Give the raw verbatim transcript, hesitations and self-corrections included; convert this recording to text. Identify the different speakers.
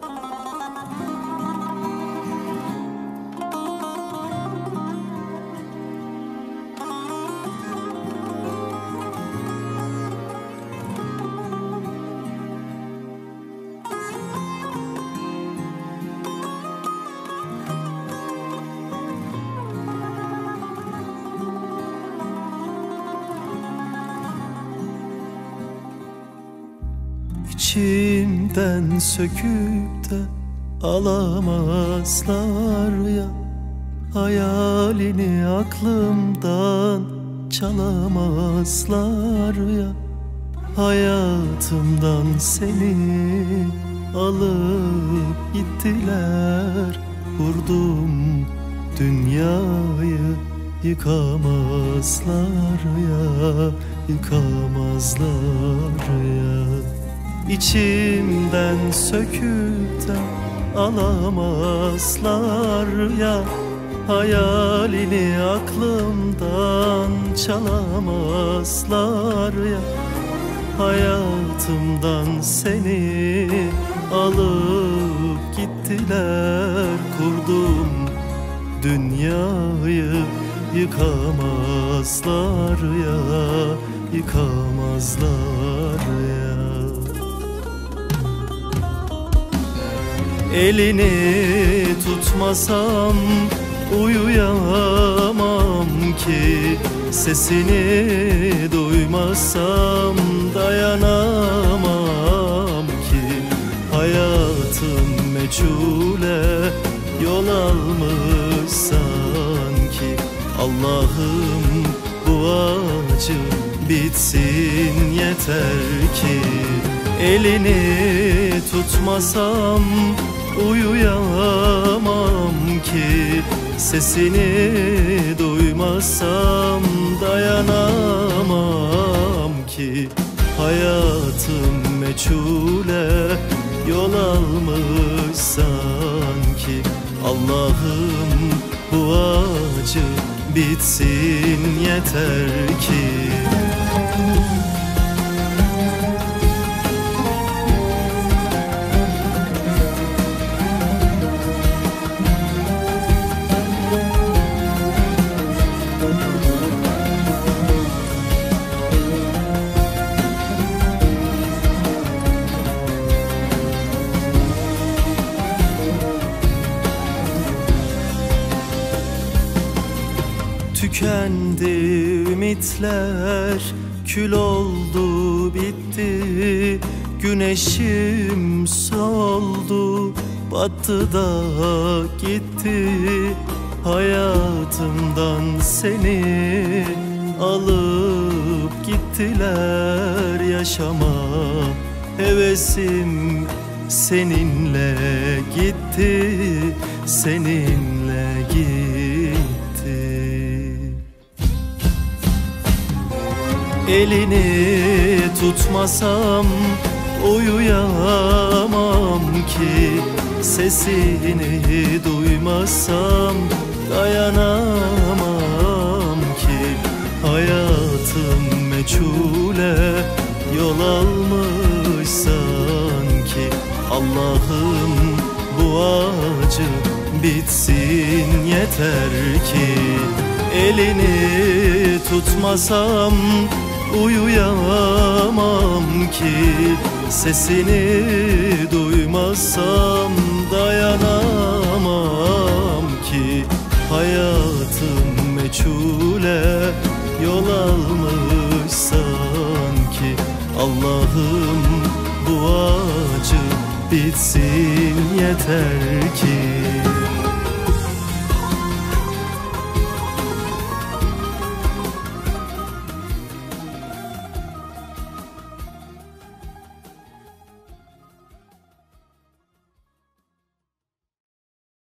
Speaker 1: İçimden söküp de alamazlar ya, hayalini aklımdan çalamazlar ya. Hayatımdan seni alıp gittiler, vurdum dünyayı yıkamazlar ya, yıkamazlar ya. İçimden söküp de alamazlar ya, hayalini aklımdan çalamazlar ya. Hayatımdan seni alıp gittiler, kurdum dünyayı yıkamazlar ya, yıkamazlar ya. Elini tutmasam uyuyamam ki, sesini duymasam dayanamam ki. Hayatım meçhule yol almış sanki. Allah'ım bu acı bitsin yeter ki. Elini tutmasam uyuyamam ki, sesini duymasam dayanamam ki. Hayatım meçhule yol almış sanki. Allah'ım bu acı bitsin yeter ki. Tükendi ümitler, kül oldu bitti. Güneşim soldu, battı da gitti. Hayatımdan seni alıp gittiler. Yaşama hevesim seninle gitti, seninle gitti. Elini tutmasam uyuyamam ki, sesini duymasam dayanamam ki. Hayatım meçhule yol almış sanki. Allah'ım bu acı bitsin yeter ki. Elini tutmasam uyuyamam ki, sesini duymasam dayanamam ki. Hayatım meçhule yol almış sanki. Allah'ım bu acı bitsin yeter ki.